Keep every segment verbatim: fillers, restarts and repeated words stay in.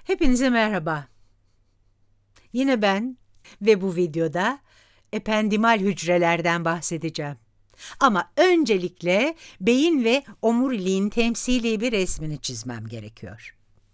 Hepinize merhaba. Yine ben ve bu videoda ependimal hücrelerden bahsedeceğim. Ama öncelikle beyin ve omuriliğin temsili bir resmini çizmem gerekiyor.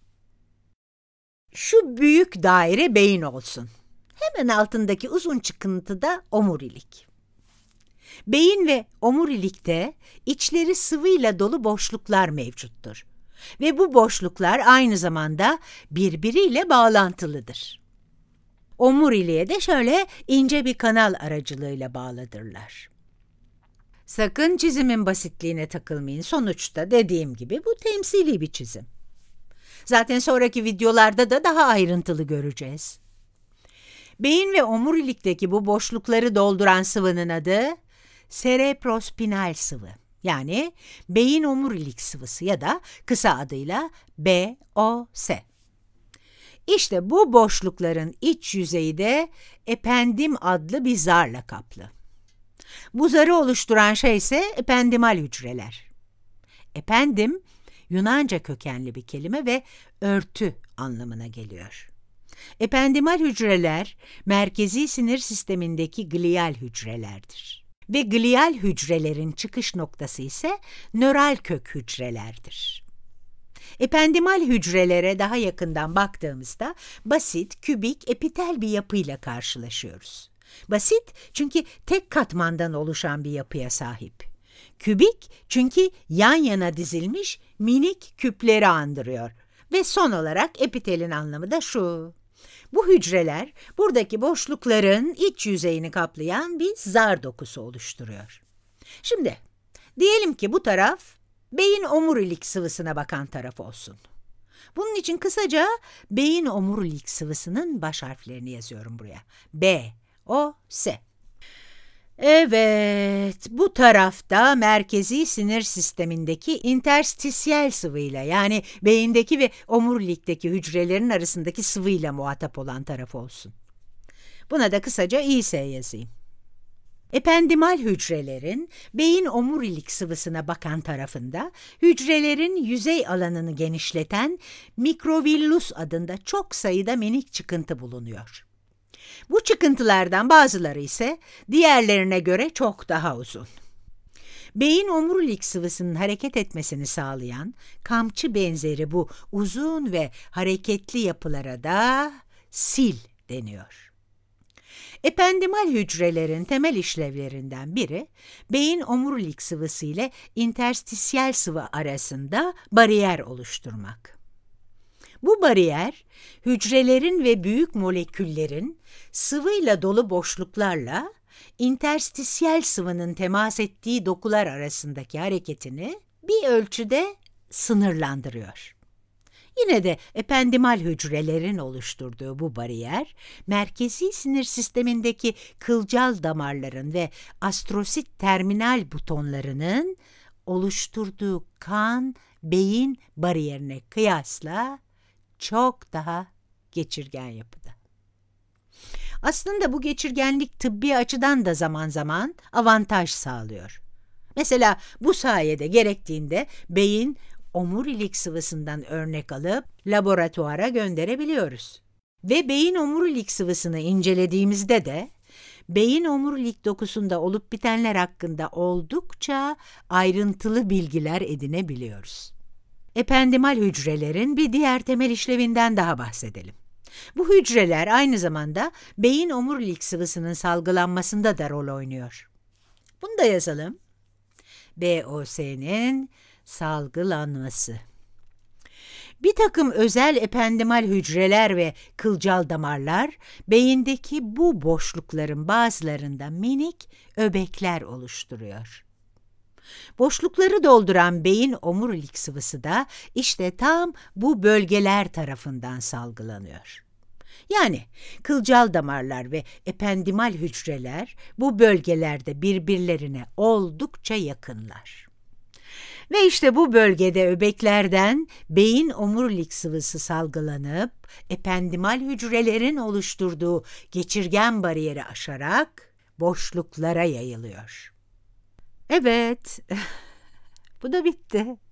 Şu büyük daire beyin olsun. Hemen altındaki uzun çıkıntı da omurilik. Beyin ve omurilikte içleri sıvıyla dolu boşluklar mevcuttur. Ve bu boşluklar aynı zamanda birbiriyle bağlantılıdır. Omuriliğe de şöyle ince bir kanal aracılığıyla bağlıdırlar. Sakın çizimin basitliğine takılmayın. Sonuçta dediğim gibi bu temsili bir çizim. Zaten sonraki videolarda da daha ayrıntılı göreceğiz. Beyin ve omurilikteki bu boşlukları dolduran sıvının adı serebrospinal sıvı. Yani beyin omurilik sıvısı ya da kısa adıyla B O S. İşte bu boşlukların iç yüzeyi de ependim adlı bir zarla kaplı. Bu zarı oluşturan şey ise ependimal hücreler. Ependim, Yunanca kökenli bir kelime ve örtü anlamına geliyor. Ependimal hücreler, merkezi sinir sistemindeki glial hücrelerdir. Ve glial hücrelerin çıkış noktası ise nöral kök hücrelerdir. Ependimal hücrelere daha yakından baktığımızda basit, kübik, epitel bir yapıyla karşılaşıyoruz. Basit çünkü tek katmandan oluşan bir yapıya sahip. Kübik çünkü yan yana dizilmiş minik küpleri andırıyor. Ve son olarak epitelin anlamı da şu: bu hücreler buradaki boşlukların iç yüzeyini kaplayan bir zar dokusu oluşturuyor. Şimdi diyelim ki bu taraf beyin omurilik sıvısına bakan taraf olsun. Bunun için kısaca beyin omurilik sıvısının baş harflerini yazıyorum buraya. B, O, S. Evet, bu tarafta merkezi sinir sistemindeki interstisyel sıvıyla, yani beyindeki ve omurilikteki hücrelerin arasındaki sıvıyla muhatap olan taraf olsun. Buna da kısaca İ S yazayım. Ependimal hücrelerin beyin omurilik sıvısına bakan tarafında hücrelerin yüzey alanını genişleten mikrovillus adında çok sayıda minik çıkıntı bulunuyor. Bu çıkıntılardan bazıları ise diğerlerine göre çok daha uzun. Beyin omurilik sıvısının hareket etmesini sağlayan kamçı benzeri bu uzun ve hareketli yapılara da sil deniyor. Ependimal hücrelerin temel işlevlerinden biri, beyin omurilik sıvısı ile interstisyel sıvı arasında bariyer oluşturmak. Bu bariyer, hücrelerin ve büyük moleküllerin sıvıyla dolu boşluklarla interstisyel sıvının temas ettiği dokular arasındaki hareketini bir ölçüde sınırlandırıyor. Yine de ependimal hücrelerin oluşturduğu bu bariyer, merkezi sinir sistemindeki kılcal damarların ve astrosit terminal butonlarının oluşturduğu kan-beyin bariyerine kıyasla çok daha geçirgen yapıda. Aslında bu geçirgenlik tıbbi açıdan da zaman zaman avantaj sağlıyor. Mesela bu sayede gerektiğinde beyin omurilik sıvısından örnek alıp laboratuvara gönderebiliyoruz. Ve beyin omurilik sıvısını incelediğimizde de beyin omurilik dokusunda olup bitenler hakkında oldukça ayrıntılı bilgiler edinebiliyoruz. Ependimal hücrelerin bir diğer temel işlevinden daha bahsedelim. Bu hücreler aynı zamanda beyin omurilik sıvısının salgılanmasında da rol oynuyor. Bunu da yazalım. B O S'nin salgılanması. Bir takım özel ependimal hücreler ve kılcal damarlar beyindeki bu boşlukların bazılarında minik öbekler oluşturuyor. Boşlukları dolduran beyin omurilik sıvısı da işte tam bu bölgeler tarafından salgılanıyor. Yani kılcal damarlar ve ependimal hücreler bu bölgelerde birbirlerine oldukça yakınlar. Ve işte bu bölgede öbeklerden beyin omurilik sıvısı salgılanıp ependimal hücrelerin oluşturduğu geçirgen bariyeri aşarak boşluklara yayılıyor. Evet, bu da bitti.